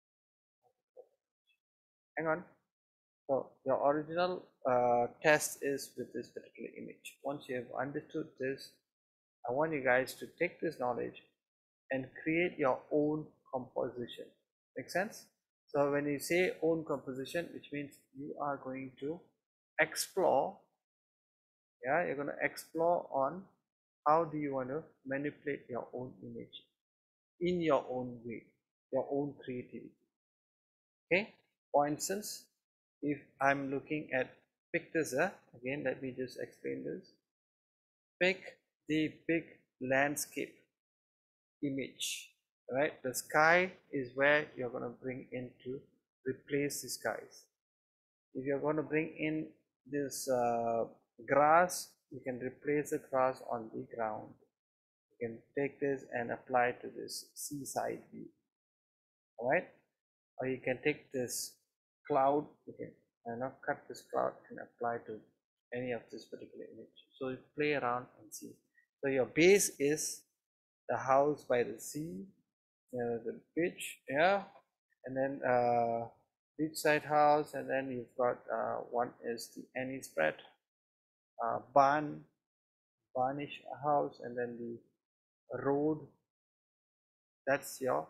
hang on. So your original uh, test is with this particular image. Once you have understood this, I want you guys to take this knowledge and create your own composition. Make sense? So when you say own composition, which means you are going to explore, yeah, you're going to explore on how do you want to manipulate your own image in your own way, your own creativity. Okay, for instance, if I'm looking at, pick this, uh, again let me just explain this, pick the big landscape image, right? The sky is where you're going to bring in to replace the skies. If you're going to bring in this uh, grass, you can replace the grass on the ground. You can take this and apply to this seaside view, all right? Or you can take this cloud, you can you know, cut this cloud and apply to any of this particular image. So you play around and see. So your base is the house by the sea, you know, the beach, yeah, and then uh, beachside house, and then you've got uh, one is the Annie spread, uh, barn, barnish house, and then the road. That's your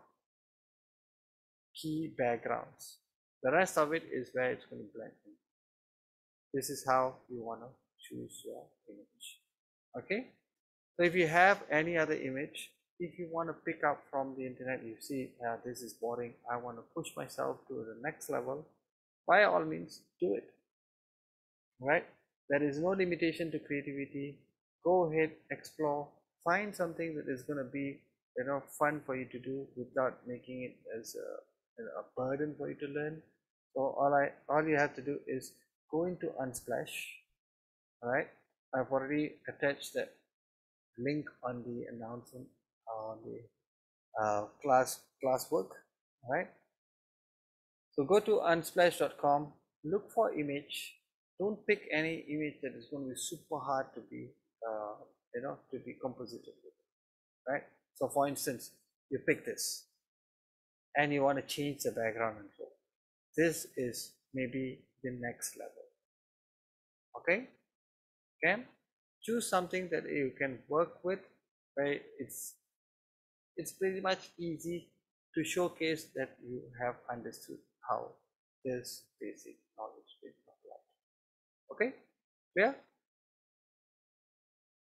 key backgrounds. The rest of it is where it's going to blend in. This is how you want to choose your image. Okay, so if you have any other image, if you want to pick up from the internet, you see uh, this is boring, I want to push myself to the next level, by all means do it, right? There is no limitation to creativity. Go ahead, explore, find something that is going to be you know fun for you to do without making it as a, a burden for you to learn. So all I all you have to do is go into Unsplash. All right, I've already attached that link on the announcement on the uh, class classwork. All right, so go to unsplash dot com, look for image. Don't pick any image that is going to be super hard to be uh, you know to be composited with, right? So for instance, you pick this and you want to change the background and so this is maybe the next level. Okay, okay, choose something that you can work with, where it's it's pretty much easy to showcase that you have understood how this basic knowledge is applied. Okay, clear?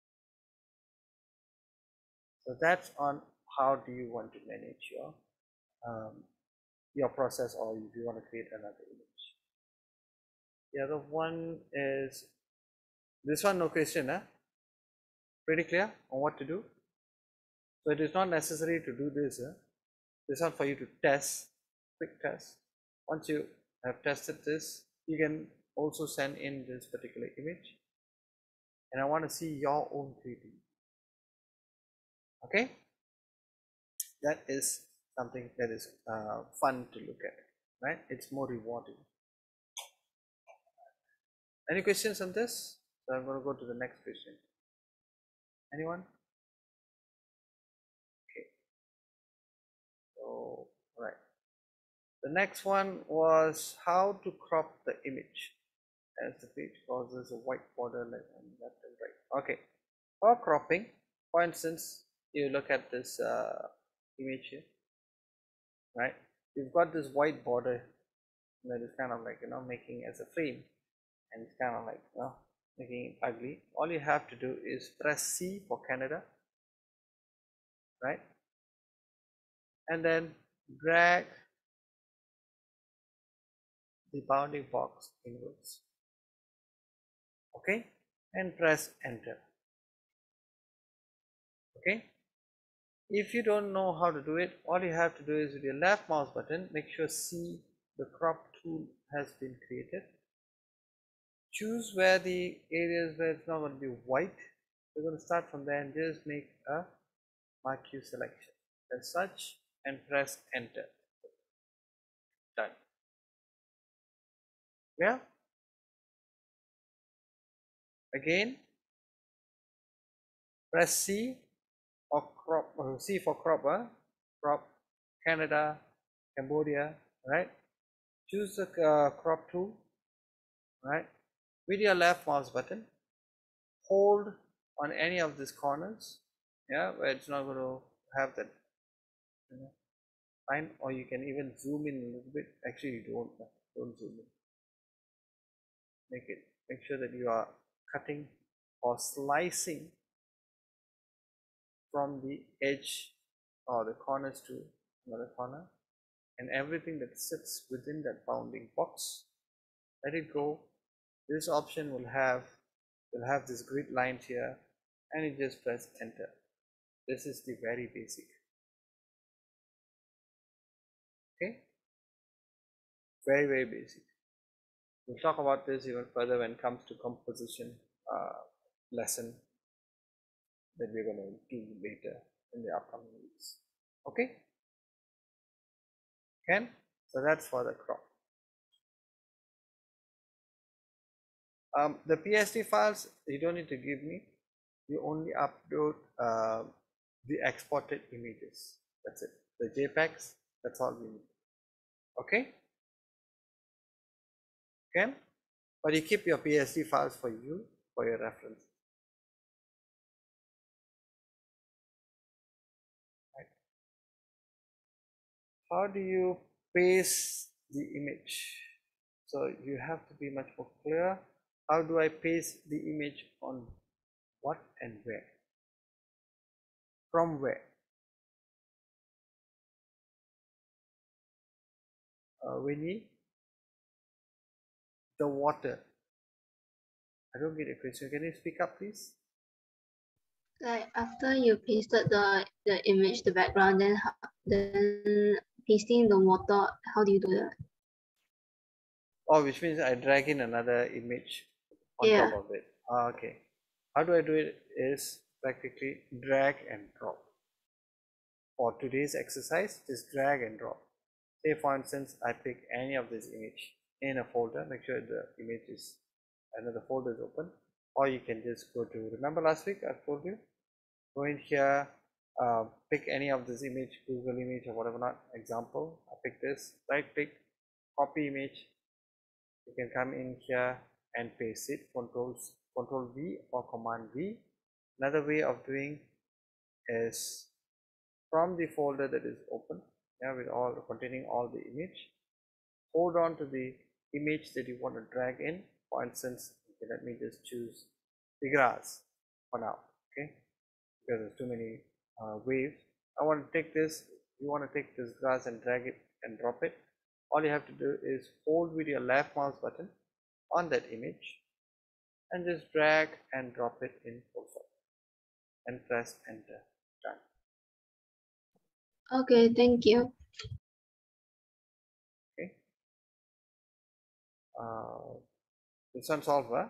So that's on how do you want to manage your um, your process, or if you want to create another image. The other one is this one, no question, huh? Pretty clear on what to do. So it is not necessary to do this. Huh? This one for you to test, quick test. Once you have tested this, you can also send in this particular image, and I want to see your own creativity. Okay, that is something that is uh, fun to look at, right? It's more rewarding. Any questions on this? So I'm going to go to the next question. Anyone? Okay. So, right. The next one was how to crop the image as the page causes a white border left and left and right. Okay. For cropping, for instance, you look at this uh, image here, right? You've got this white border that is kind of like, you know, making as a frame, and it's kind of like, you know, making it ugly. All you have to do is press C for Canada, right? And then drag the bounding box inwards, okay, and press enter. Okay, if you don't know how to do it, all you have to do is with your left mouse button, make sure C, the crop tool, has been created. Choose where the areas where it's not going to be white. We're going to start from there and just make a marquee selection as such and press enter. Done. Yeah. Again, press C or crop, or C for crop, uh, crop Canada, Cambodia, right? Choose the uh, crop tool, right? With your left mouse button, hold on any of these corners, yeah, where it's not going to have that, you know, line, or you can even zoom in a little bit. Actually, you don't, don't zoom in. Make it, make sure that you are cutting or slicing from the edge or the corners to another corner, and everything that sits within that bounding box, let it go. This option will have will have this grid lines here, and you just press enter. This is the very basic. Okay, very very basic. We'll talk about this even further when it comes to composition uh, lesson that we're going to do later in the upcoming weeks. Okay, Ken? So that's for the crop. Um, the P S D files you don't need to give me. You only upload uh, the exported images. That's it. The JPEGs. That's all we need. Okay. Okay. But you keep your P S D files for you for your reference. Right. How do you paste the image? So you have to be much more clear. How do I paste the image on what and where? From where? Uh, Winnie, the water. I don't get a question. Can you speak up, please? Like after you pasted the the image, the background, then then pasting the water. How do you do that? Oh, which means I drag in another image on Yeah. top of it. Ah, okay. How do I do it? Is practically drag and drop. For today's exercise, just drag and drop. Say for instance, I pick any of this image in a folder. Make sure the image is another folder is open, or you can just go to, remember last week I told you, go in here, uh, pick any of this image, Google image or whatever, not example. I pick this, right click, copy image. You can come in here and paste it, controls control V or command V. Another way of doing is from the folder that is open, yeah, with all containing all the image, hold on to the image that you want to drag in. For instance, okay, let me just choose the grass for now, okay, because there's too many uh, waves. I want to take this, you want to take this grass and drag it and drop it, all you have to do is hold with your left mouse button on that image and just drag and drop it in Photoshop and press enter. Done. Okay, thank you. Okay. Uh, this one solved, huh?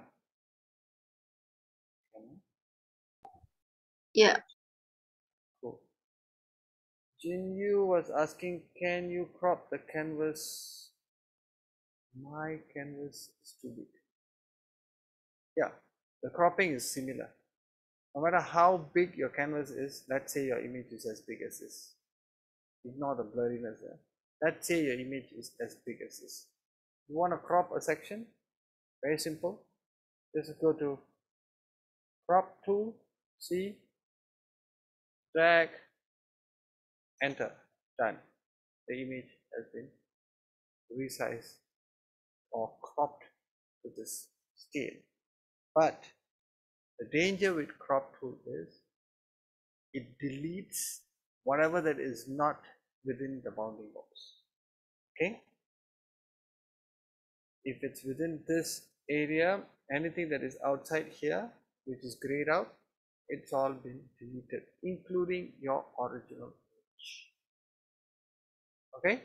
Yeah. Cool. Jinyu was asking, can you crop the canvas? My canvas is too big. Yeah, the cropping is similar. No matter how big your canvas is, let's say your image is as big as this. Ignore the blurriness there. Let's say your image is as big as this. You want to crop a section? Very simple. Just go to crop tool, see, drag, enter, done. The image has been resized or cropped to this scale. But the danger with crop tool is it deletes whatever that is not within the bounding box. Okay? If it's within this area, anything that is outside here, which is grayed out, it's all been deleted, including your original image. Okay?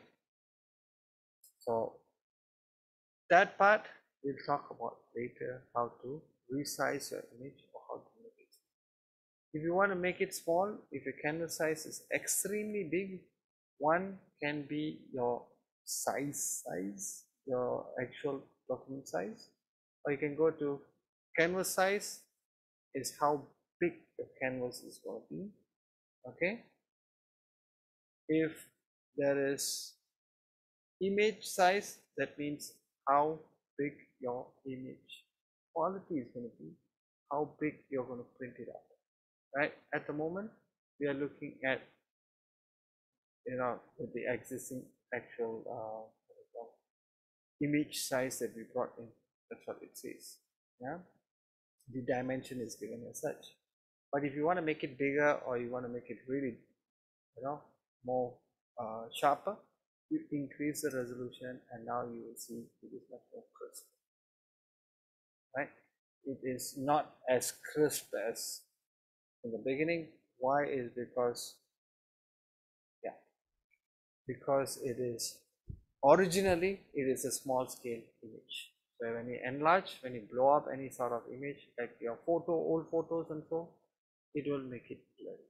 So that part we'll talk about later, how to resize your image or how to make it. If you want to make it small, if your canvas size is extremely big, one can be your size size, your actual document size, or you can go to canvas size is how big the canvas is going to be. Okay. If there is image size, that means how big your image quality is going to be, how big you're going to print it out. Right, at the moment we are looking at, you know, with the existing actual uh, image size that we brought in. That's what it says. Yeah, the dimension is given as such. But if you want to make it bigger, or you want to make it really, you know, more uh, sharper, you increase the resolution, and now you will see it is much more crisp. Right, it is not as crisp as in the beginning. Why? Is because yeah because it is originally it is a small scale image. So when you enlarge, when you blow up any sort of image like your photo, old photos and so, it will make it blurry.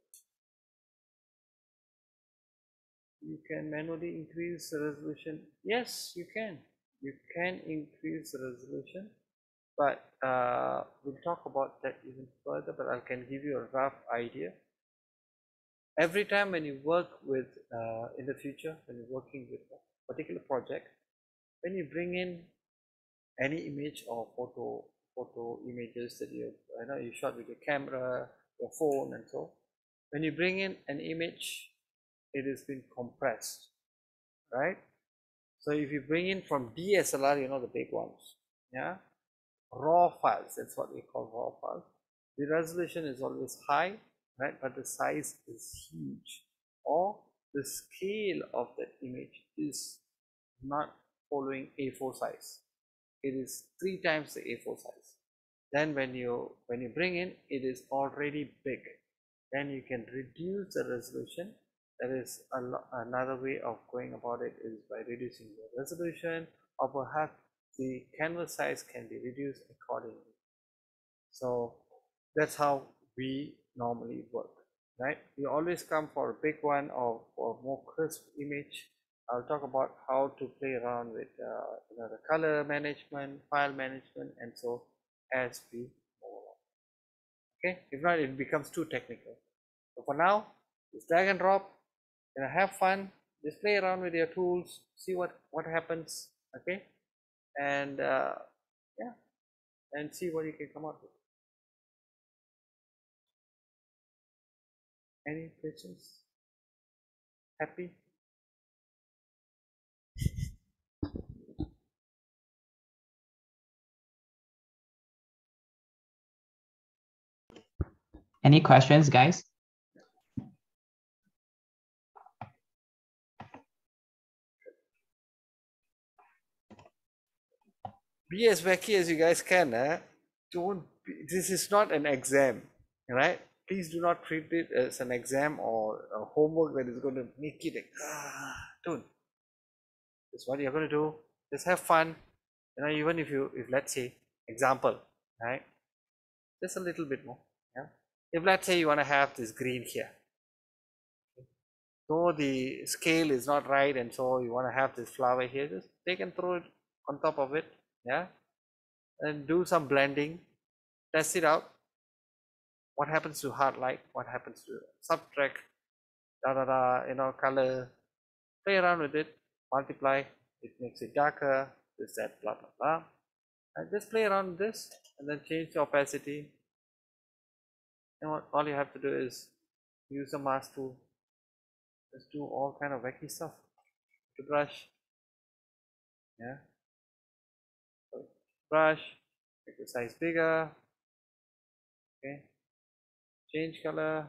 You can manually increase the resolution. Yes, you can. You can increase the resolution, but uh, we'll talk about that even further, but I can give you a rough idea. Every time when you work with, uh, in the future, when you're working with a particular project, when you bring in any image or photo, photo images that you, I know you shot with your camera, your phone and so, when you bring in an image, it has been compressed, right? So if you bring in from D S L R, you know, the big ones, yeah, raw files, that's what we call raw files. The resolution is always high, right, but the size is huge, or the scale of that image is not following A four size. It is three times the A four size. Then when you when you bring in, it is already big. Then you can reduce the resolution. That is a another way of going about it, is by reducing the resolution, or perhaps the canvas size can be reduced accordingly. So that's how we normally work, right? We always come for a big one or for a more crisp image. I'll talk about how to play around with uh, you know, the color management, file management, and so as we move along. Okay, if not, it becomes too technical. So for now, just drag and drop, you know, have fun, just play around with your tools, see what what happens. Okay, and uh, yeah, and see what you can come up with. Any questions? Happy? Any questions, guys? be as wacky as you guys can. Eh? Don't. Be, this is not an exam, right? Please do not treat it as an exam or a homework that is going to make you like, ah, don't. That's what you're going to do. Just have fun. You know, even if you, if let's say, example, right? Just a little bit more. Yeah. If let's say you want to have this green here, though the scale is not right, and so you want to have this flower here, just take and throw it on top of it. Yeah. And do some blending. Test it out. What happens to hard light? What happens to subtract? Da da da. You know, color. Play around with it. Multiply. It makes it darker. This, that, blah blah blah. And just play around with this, and then change the opacity. And what all you have to do is use a mask tool. Just do all kind of wacky stuff. To brush. Yeah. So brush. Make the size bigger. Okay. Change color.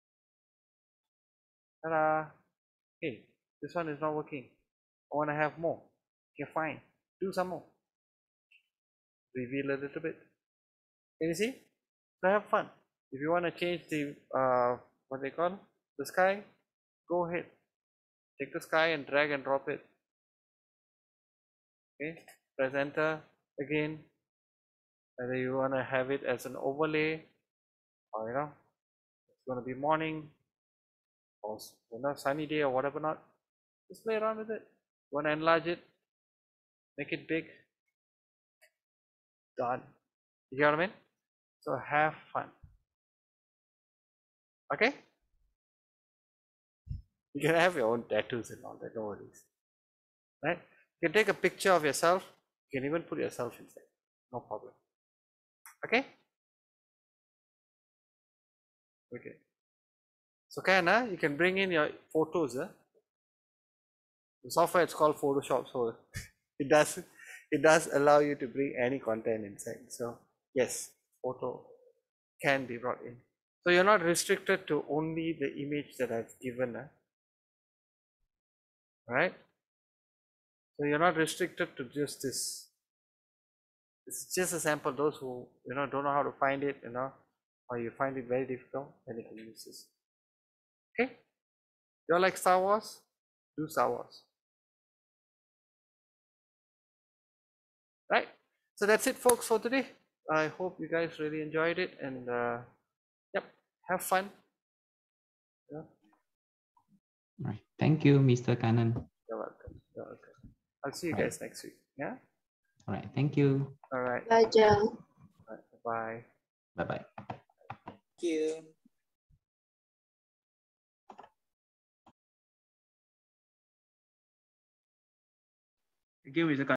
Ta-da. Hey, this one is not working. I want to have more. Okay, fine. Do some more. Reveal a little bit. Can you see? So have fun. If you want to change the uh, what they call the sky, go ahead. Take the sky and drag and drop it. Okay. Press enter again. Whether you want to have it as an overlay, or you know, it's going to be morning, or you know, sunny day or whatever not. Just play around with it. You want to enlarge it, make it big. Done. You get what I mean? So have fun. Okay? You can have your own tattoos and all that, no worries. Right? You can take a picture of yourself. You can even put yourself inside. No problem. Okay? Okay. So can uh, you can bring in your photos. Uh? The software it's called Photoshop, so it does it does allow you to bring any content inside. So yes, photo can be brought in. So you're not restricted to only the image that I've given. Uh? Right? So you're not restricted to just this. It's just a sample. Those who you know don't know how to find it, you know, or you find it very difficult, then you can use this. Okay? You're like Star Wars? Do Star Wars. Right? So that's it, folks, for today. I hope you guys really enjoyed it, and uh, yep, have fun. Yeah. Right. Thank you, Mister Kannan. You're welcome. You're welcome. I'll see you Right. guys next week. Yeah. All right. Thank you. All right. Bye, Joe. All right. Bye. Bye bye. Thank you. Thank you, Mister